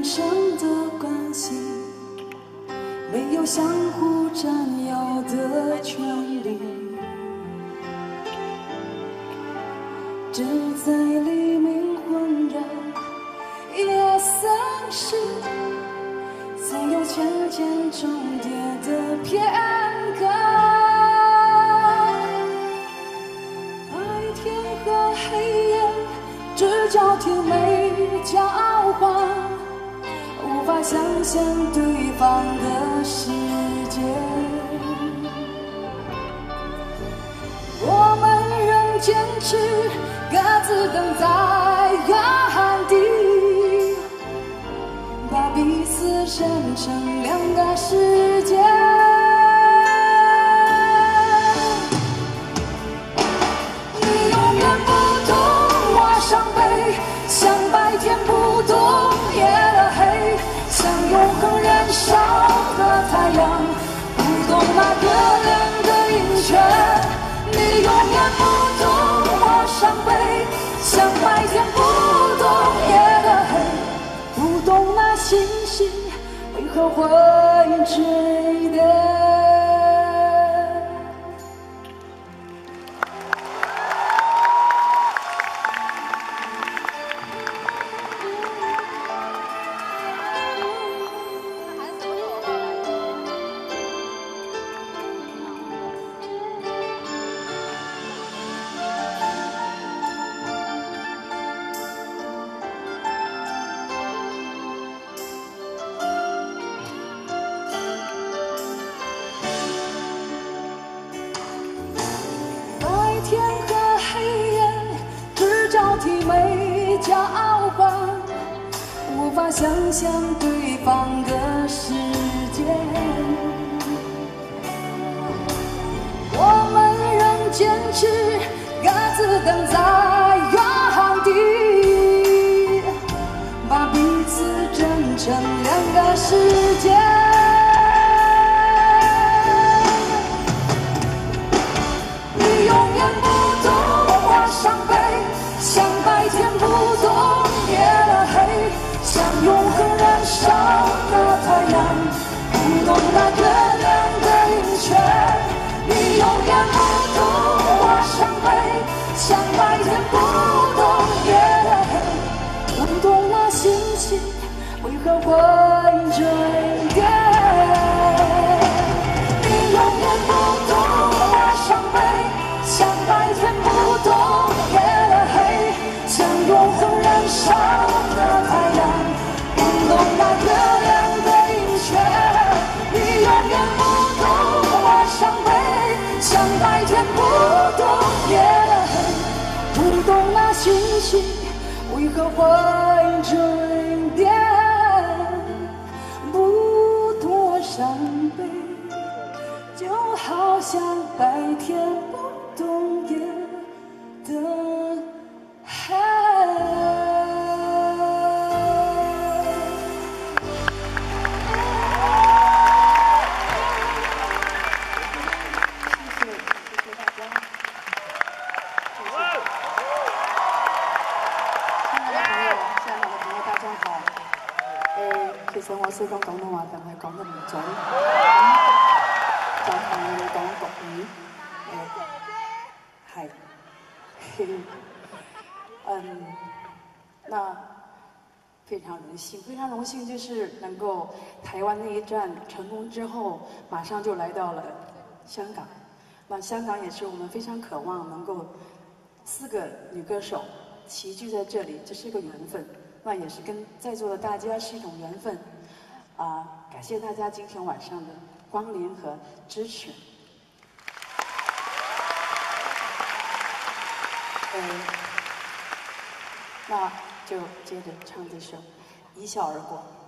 生的关系，没有相互占有的权利，只在黎明混热夜色时，才有渐渐重叠的片刻。白天和黑夜只交替没交换，无法想象对方的世界。我们仍坚持各自等在原地，把彼此生成两个世界。你永远不懂我伤悲，像白天不懂夜的黑，像永恒燃烧的太阳，不懂那个人的阴缺。你永远不懂我伤悲，像白天不懂夜的黑，不懂那星星为何会坠跌。天和黑夜只交替没交换，无法想象对方的世界。我们仍坚持各自等在原地，把彼此整成两个世界。像白天不懂夜的黑，像永恒燃烧的太阳，不懂那个人的阴缺。你永远不懂我伤悲，像白天不懂夜的黑，不懂那星星为何会坠跌。你永远不懂我伤悲，像白天不懂夜的黑，像永恒燃烧的太阳，不懂那个人的阴缺。你永远不懂我伤悲，像白天不懂夜的黑，不懂那星星为何会坠跌。不懂我伤悲，就好像白天不懂夜的黑。 其實我識講廣東話，但係講得唔準，就同你哋講國語。那非常荣幸，非常荣幸，就是能够台湾那一站成功之后，马上就来到了香港。那香港也是我们非常渴望能够4个女歌手齐聚在这里，这是个缘分。那也是跟在座的大家是一种缘分，感谢大家今天晚上的光临和支持。那就接着唱这首《一笑而过》。